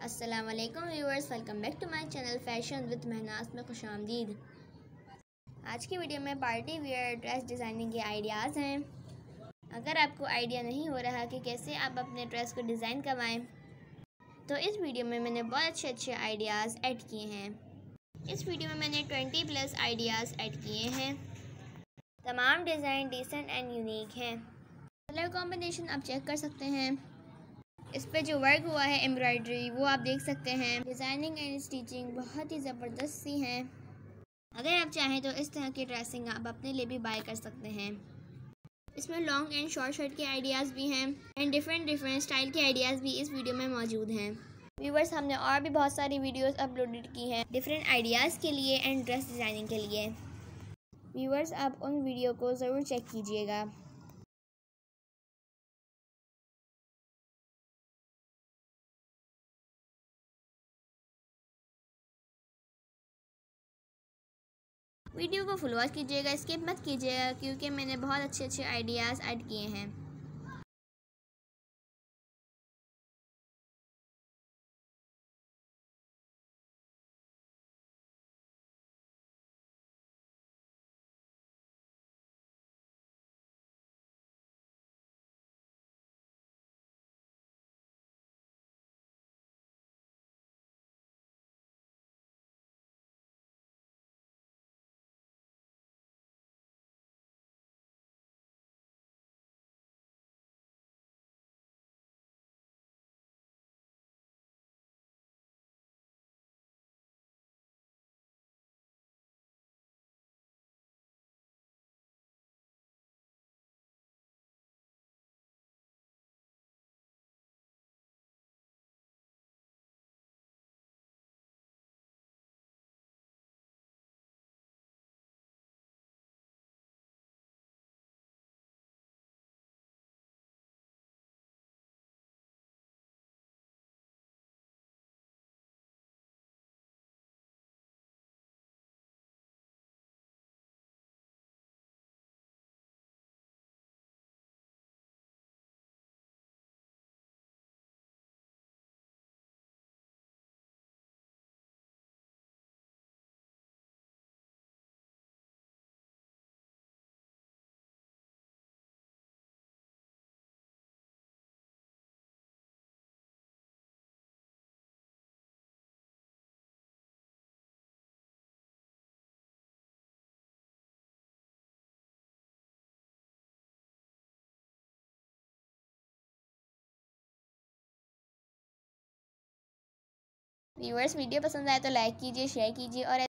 अस्सलाम वालेकुम viewers, welcome back to my channel fashion with Mahnaz में खुशामदीद। आज की वीडियो में पार्टी वेयर ड्रेस डिज़ाइनिंग के आइडियाज़ हैं। अगर आपको आइडिया नहीं हो रहा कि कैसे आप अपने ड्रेस को डिज़ाइन करवाएं, तो इस वीडियो में मैंने बहुत अच्छे आइडियाज़ ऐड किए हैं। इस वीडियो में मैंने 20+ आइडियाज़ ऐड किए हैं। तमाम डिज़ाइन डिसेंट एंड यूनिक हैं। कलर कॉम्बिनेशन आप चेक कर सकते हैं। इस पे जो वर्क हुआ है एम्ब्रॉयडरी, वो आप देख सकते हैं। डिज़ाइनिंग एंड स्टिचिंग बहुत ही ज़बरदस्त सी हैं। अगर आप चाहें तो इस तरह की ड्रेसिंग आप अपने लिए भी बाय कर सकते हैं। इसमें लॉन्ग एंड शॉर्ट शर्ट के आइडियाज़ भी हैं एंड डिफरेंट स्टाइल के आइडियाज़ भी इस वीडियो में मौजूद हैं। व्यूवर्स, हमने और भी बहुत सारी वीडियोस अपलोडेड की हैं डिफरेंट आइडियाज़ के लिए एंड ड्रेस डिज़ाइनिंग के लिए। व्यूवर्स, आप उन वीडियो को ज़रूर चेक कीजिएगा। वीडियो को फुल वॉच कीजिएगा, स्किप मत कीजिएगा, क्योंकि मैंने बहुत अच्छे आइडियाज़ ऐड किए हैं। व्यूअर्स, वीडियो पसंद आए तो लाइक कीजिए, शेयर कीजिए और